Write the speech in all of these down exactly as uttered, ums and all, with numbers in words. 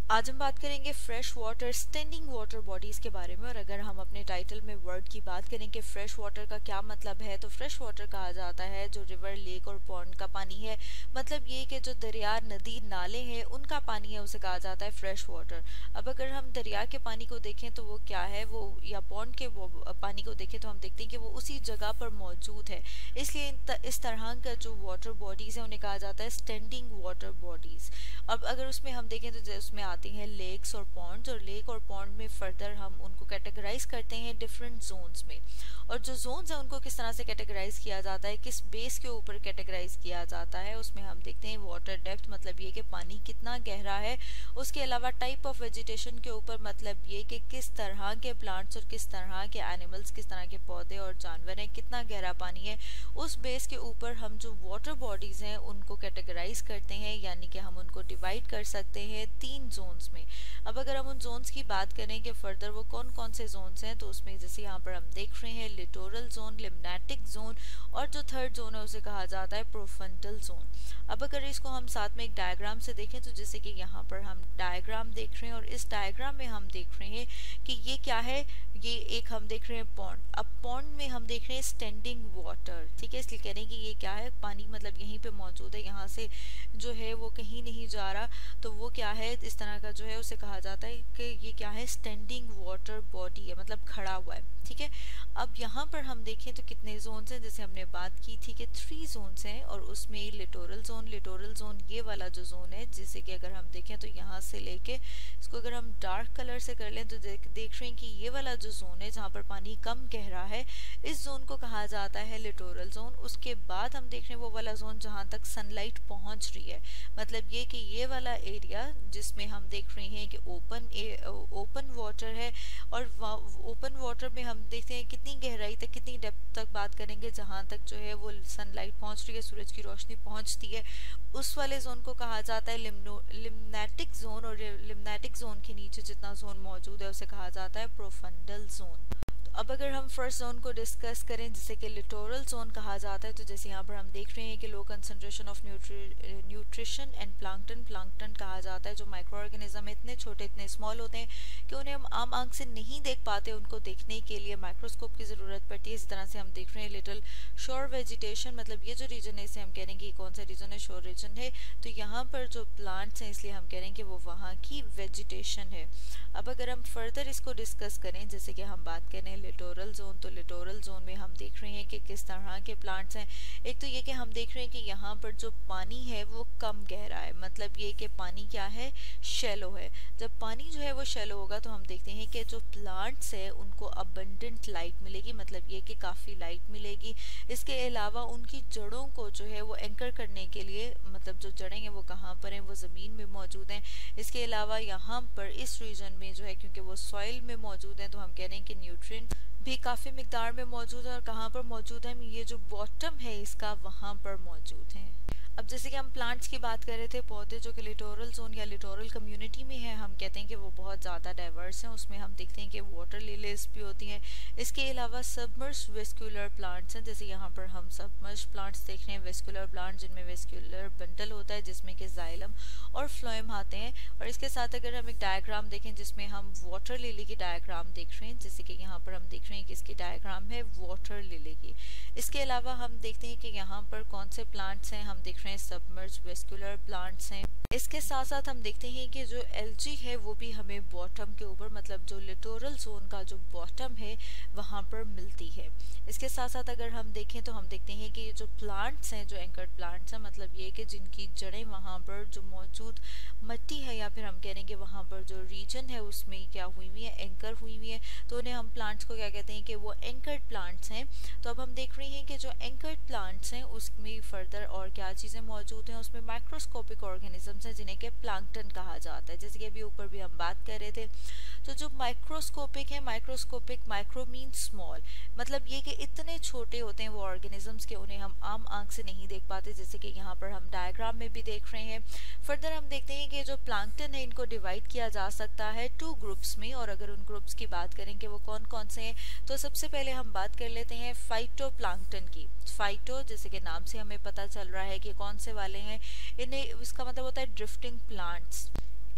आज हम बात करेंगे fresh water standing water bodies के बारे में। और अगर हम अपने टाइटल में वर्ड की बात करें कि फ्रेश वाटर का क्या मतलब है, तो फ्रेश वाटर कहा जाता है जो रिवर, लेक और पॉन्ड का पानी है। मतलब ये कि जो दरिया, नदी, नाले हैं उनका पानी है, उसे कहा जाता है फ्रेश वाटर। अब अगर हम दरिया के पानी को देखें तो वो क्या है, वो या पॉन्ड के वो पानी को देखें तो हम देखते हैं कि वो उसी जगह पर मौजूद है। इसलिए इस तरह का जो वाटर बॉडीज़ है उन्हें कहा जाता है स्टैंडिंग वाटर बॉडीज़। अब अगर उसमें हम देखें तो उसमें आती हैं लेक्स और पॉन्ड्स, और लेक और पॉन्ड में फर्दर हम उनको कैटेगराइज करते हैं डिफरेंट जोन्स में। और जो जोन्स हैं उनको किस तरह से कैटेगराइज किया जाता है, किस बेस के ऊपर कैटेगराइज किया जाता है, उसमें हम देखते हैं वाटर डेप्थ, मतलब ये कि पानी कितना गहरा है। उसके अलावा टाइप ऑफ वेजिटेशन के ऊपर, मतलब ये कि किस तरह के प्लांट्स और किस तरह के एनिमल्स, किस तरह के पौधे और जानवर हैं, कितना गहरा पानी है। उस बेस के ऊपर हम जो वाटर बॉडीज़ हैं उनको कैटेगराइज करते हैं, यानी कि हम उनको डिवाइड कर सकते हैं तीन जोन्स में। अब अगर हम उन जोन्स की बात करें कि फर्दर वो कौन कौन से जोन्स हैं, तो उसमें जैसे यहाँ पर हम देख रहे हैं लिटोरल जोन, लिम्नेटिक जोन, और जो थर्ड जोन है उसे कहा जाता है प्रोफंडल जोन। अब अगर इसको हम साथ में एक डायग्राम से देखें तो जैसे कि यहाँ पर हम डायग्राम देख रहे हैं, और इस डायग्राम में हम देख रहे हैं कि ये क्या है, ये एक हम देख रहे हैं पॉन्ड। अब पॉन्ड में हम देख रहे हैं स्टैंडिंग वाटर, ठीक है, इसलिए कह रहे हैं कि ये क्या है, पानी मतलब यहीं पे मौजूद है, यहाँ से जो है वो कहीं नहीं जा रहा, तो वो क्या है, इस तरह का जो है उसे कहा जाता है कि ये क्या है, स्टैंडिंग वाटर बॉडी है, मतलब खड़ा हुआ है, ठीक है। अब यहाँ पर हम देखें तो कितने जोन्स हैं, जैसे हमने बात की थी कि थ्री जोन्स हैं, और उसमें लिटोरल जोन, लिटोरल जोन ये वाला जो जोन है, जैसे कि अगर हम देखें तो यहाँ से लेके इसको अगर हम डार्क कलर से कर लें तो देख देख रहे हैं कि ये वाला जो जोन है जहाँ पर पानी कम गहरा है, इस जोन को कहा जाता है लिटोरल जोन। उसके बाद हम देख रहे हैं वो वाला जोन जहाँ तक सनलाइट पहुँच रही है, मतलब ये कि ये वाला एरिया जिसमें हम देख रहे हैं कि ओपन ओपन वाटर है, और ओपन वाटर में हम देखते हैं कितनी गहराई तक, कितनी डेप्थ तक बात करेंगे, जहाँ तक जो है वो सनलाइट पहुँच रही है, सूरज की रोशनी पहुँचती है, उस वाले जोन को कहा जाता है लिम्नेटिक जोन। और लिम्नेटिक जोन के नीचे जितना जोन मौजूद है उसे कहा जाता है प्रोफंडल जोन। अब अगर हम फर्स्ट जोन को डिस्कस करें जिसे कि लिटोरल जोन कहा जाता है, तो जैसे यहाँ पर हम देख रहे हैं कि low concentration of nutrition and plankton, plankton कहा जाता है जो माइक्रो ऑर्गेनिज्म इतने छोटे, इतने स्मॉल होते हैं कि उन्हें हम आम आंख से नहीं देख पाते, उनको देखने के लिए माइक्रोस्कोप की ज़रूरत पड़ती है। इस तरह से हम देख रहे हैं लिटिल शोर वेजिटेशन, मतलब ये जो रीजन है इसे हम कह रहे हैं कि कौन सा रीजन है, शोर रीजन है, तो यहाँ पर जो प्लांट्स हैं इसलिए हम कह रहे हैं कि वो वहाँ की वेजिटेशन है। अब अगर हम फर्दर इसको डिस्कस करें, जैसे कि हम बात करें लिटोरल जोन, तो लिटोरल जोन में हम देख रहे हैं कि किस तरह के प्लांट्स हैं। एक तो ये कि हम देख रहे हैं कि यहाँ पर जो पानी है वो कम गहरा है, मतलब ये कि पानी क्या है, शैलो है। जब पानी जो है वो शैलो होगा तो हम देखते हैं कि जो प्लांट्स है उनको अबंडेंट लाइट मिलेगी, मतलब ये कि काफ़ी लाइट मिलेगी। इसके अलावा उनकी जड़ों को जो है वो एंकर करने के लिए, मतलब जो जड़ें हैं वो कहाँ पर हैं, वो ज़मीन में मौजूद हैं। इसके अलावा यहाँ पर इस रीजन में जो है क्योंकि वो सॉइल में मौजूद हैं, तो हम कह रहे हैं कि न्यूट्रिएंट भी काफ़ी मिकदार में मौजूद है। और कहाँ पर मौजूद है, ये जो बॉटम है इसका वहाँ पर मौजूद है। अब जैसे कि हम प्लांट्स की बात कर रहे थे, पौधे जो कि लिटोरल जोन या लिटोरल कम्युनिटी में है, हम कहते हैं कि वो बहुत ज़्यादा डाइवर्स हैं। उसमें हम देखते हैं कि वाटर लिलीज भी होती हैं। इसके अलावा सबमर्ज वेस्कुलर प्लांट्स हैं, जैसे यहाँ पर हम सबमर्ज प्लांट्स देख रहे हैं, वेस्कुलर प्लांट जिनमें वेस्कुलर बंडल होता है जिसमें कि जाइलम और फ्लोएम आते हैं। और इसके साथ अगर हम एक डायग्राम देखें जिसमें हम वाटर लिली की डायग्राम देख रहे हैं, जैसे कि यहाँ पर हम देख रहे हैं कि इसकी डायग्राम है वाटर लिली की। इसके अलावा हम देखते हैं कि यहाँ पर कौन से प्लांट्स हैं, हम देख रहे हैं सबमर्ज वेस्कुलर प्लांट्स हैं। इसके साथ साथ हम देखते हैं कि जो एल्जी है वो भी हमें बॉटम के ऊपर, मतलब जो लिटोरल जोन का जो बॉटम है वहाँ पर मिलती है। इसके साथ साथ अगर हम देखें तो हम देखते हैं कि जो प्लांट्स हैं, जो एंकर्ड प्लांट्स हैं, मतलब ये कि जिनकी जड़ें वहाँ पर जो मौजूद मिट्टी है या फिर हम कह रहे हैं कि वहाँ पर जो रीजन है उसमें क्या हुई हुई है, एंकर हुई हुई है, तो उन्हें हम प्लांट्स को क्या कहते हैं कि वो एंकर्ड प्लांट्स हैं। तो अब हम देख रहे हैं कि जो एंकर्ड प्लांट्स हैं उसमें फर्दर और क्या चीज़ें मौजूद हैं, उसमें माइक्रोस्कोपिक ऑर्गेनिजम्स हैं जिन्हें कि प्लांक्टन कहा जाता है, जैसे कि अभी ऊपर भी हम बात कर रहे थे। तो जो माइक्रोस्कोपिक है, माइक्रोस्कोपिक, माइक्रो मीन स्मॉल, मतलब ये कि इतने छोटे होते हैं वो ऑर्गेनिजम्स के उन्हें हम आम आंख से नहीं देख पाते, जैसे कि यहाँ पर हम डायग्राम में भी देख रहे हैं। फर्दर हम देखते हैं कि जो प्लांक्टन है इनको डिवाइड किया जा सकता है टू ग्रुप्स में। और अगर उन ग्रुप्स की बात करें कि वो कौन कौन से हैं, तो सबसे पहले हम बात कर लेते हैं फाइटोप्लांक्टन की। फाइटो जैसे कि नाम से हमें पता चल रहा है कि कौन से वाले हैं, इन्हें इसका मतलब होता है ड्रिफ्टिंग प्लांट्स।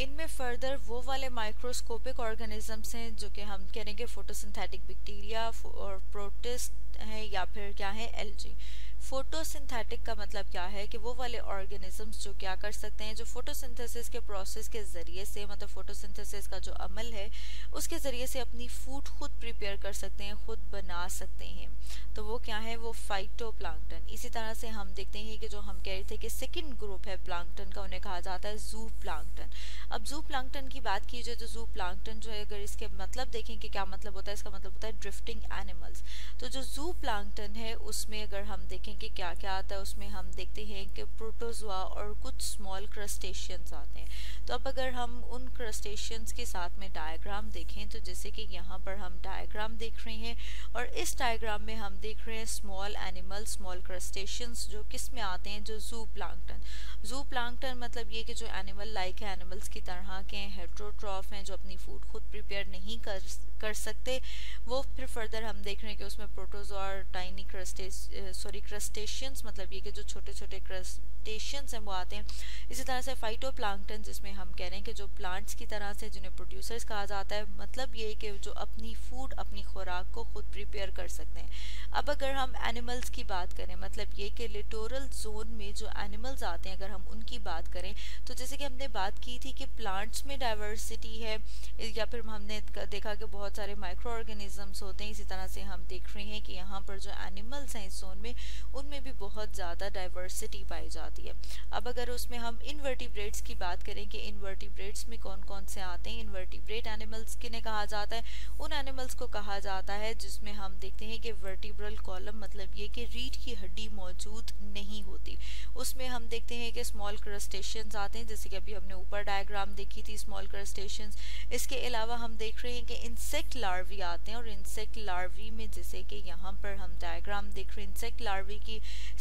इनमें फर्दर वो वाले माइक्रोस्कोपिक ऑर्गेनिजम्स हैं जो कि हम कहेंगे फोटोसिंथेटिक बैक्टीरिया और प्रोटिस्ट हैं या फिर क्या है एल्गी। फोटोसिंथेटिक का मतलब क्या है कि वो वाले ऑर्गेनिजम्स जो क्या कर सकते हैं, जो फोटोसिंथेसिस के प्रोसेस के ज़रिए से, मतलब फोटोसिंथेसिस का जो अमल है उसके ज़रिए से अपनी फूड खुद प्रिपेयर कर सकते हैं, खुद बना सकते हैं। तो वो क्या है, वो फाइटोप्लैंक्टन। इसी तरह से हम देखते हैं कि जो हम कह रहे थे कि सेकंड ग्रुप है प्लैंक्टन का, उन्हें कहा जाता है जू प्लैंक्टन। अब जू प्लैंक्टन की बात की जाए तो जू प्लैंक्टन जो है, अगर इसके मतलब देखें कि क्या मतलब होता है, इसका मतलब होता है ड्रिफ्टिंग एनिमल्स। तो जो जू प्लैंक्टन है उसमें अगर हम देखें कि क्या क्या आता है, उसमें हम देखते हैं कि प्रोटोजोआ और कुछ स्मॉल क्रस्टेशियंस आते हैं। तो अब अगर हम उन क्रस्टेशियंस के साथ में डायग्राम देखें तो जैसे कि यहाँ पर हम डायग्राम देख रहे हैं और इस डायग्राम में हम देख रहे हैं स्मॉल एनिमल, स्मॉल क्रस्टेशियंस जो किस में आते हैं, जो जू प्लैंक्टन। जू प्लैंक्टन मतलब ये कि जो एनिमल लाइक है, एनिमल्स की तरह के हेट्रोट्रॉफ हैं, जो अपनी फूड खुद प्रिपेयर नहीं कर कर सकते। वो फिर फर्दर हम देख रहे हैं कि उसमें प्रोटोजोआ और टाइनी क्रस्टेस सॉरी क्रस्टेशियंस, मतलब ये कि जो छोटे छोटे क्रस्टेशियंस हैं वो आते हैं। इसी तरह से फाइटोप्लैंक्टन जिसमें हम कह रहे हैं कि जो प्लांट्स की तरह से जिन्हें प्रोड्यूसर्स कहा जाता है, मतलब ये कि जो अपनी फूड, अपनी खुराक को खुद प्रिपेयर कर सकते हैं। अब अगर हम एनिमल्स की बात करें, मतलब ये कि लिटोरल जोन में जो एनिमल्स आते हैं, अगर हम उनकी बात करें तो जैसे कि हमने बात की थी कि प्लांट्स में डाइवर्सिटी है, या फिर हमने देखा कि बहुत सारे माइक्रो ऑर्गेनिजम्स होते हैं। इसी तरह से हम देख रहे हैं कि यहाँ पर जो एनिमल्स हैं इस जोन में, उनमें भी बहुत ज़्यादा डाइवर्सिटी पाई जाती है। अब अगर उसमें हम इनवर्टिब्रेट्स की बात करें कि इनवर्टिब्रेट्स में कौन कौन से आते हैं, इनवर्टिब्रेट एनिमल्स किन्हें कहा जाता है, उन एनिमल्स को कहा जाता है जिसमें हम देखते हैं कि वर्टिब्रल कॉलम, मतलब ये कि रीढ़ की हड्डी मौजूद नहीं होती। उसमें हम देखते हैं कि स्मॉल क्रस्टेशियंस आते हैं, जैसे कि अभी हमने ऊपर डायग्राम देखी थी स्मॉल क्रस्टेशियंस। इसके अलावा हम देख रहे हैं कि इंसेक्ट लार्वी आते हैं, और इंसेक्ट लार्वी में जैसे कि यहाँ पर हम डायग्राम देख रहे हैं, इंसेक्ट लार्वी की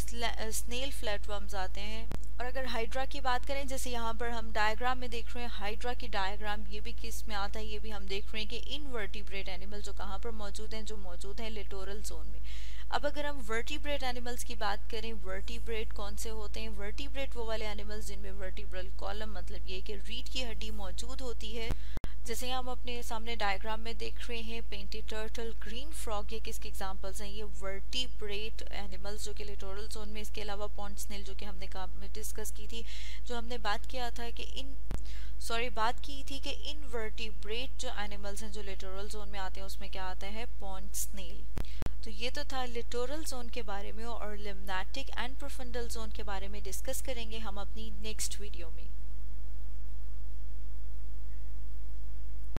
स्नेल फ्लैटवर्म्स आते हैं। और अगर हाइड्रा की बात करें, जैसे यहाँ पर हम डायग्राम में देख रहे हैं हाइड्रा की डायग्राम, ये भी किस में आता है, ये भी हम देख रहे हैं कि इनवर्टिब्रेट एनिमल जो कहाँ पर मौजूद हैं, जो मौजूद हैं लिटोरल जोन में। अब अगर हम वर्टिब्रेट एनिमल्स की बात करें, वर्टिब्रेट कौन से होते हैं, वर्टिब्रेट वो वाले एनिमल्स जिनमें वर्टिब्रल कॉलम, मतलब ये कि रीढ़ की हड्डी मौजूद होती है। जैसे हम अपने सामने डायग्राम में देख रहे हैं पेंटेड टर्टल, ग्रीन फ्रॉग, ये किसके एग्जांपल्स हैं, ये वर्टिब्रेट एनिमल्स जो कि लिटोरल जोन में। इसके अलावा पॉन्ड स्नेल जो कि हमने डिस्कस की थी, जो हमने बात किया था कि इन सॉरी बात की थी कि इनवर्टिब्रेट जो एनिमल्स हैं जो लिटोरल जोन में आते हैं, उसमें क्या आता है, पॉन्ड स्नेल। तो ये तो था लिटोरल जोन के बारे में, और लिम्नाटिक एंड प्रोफंडल जोन के बारे में डिस्कस करेंगे हम अपनी नेक्स्ट वीडियो में।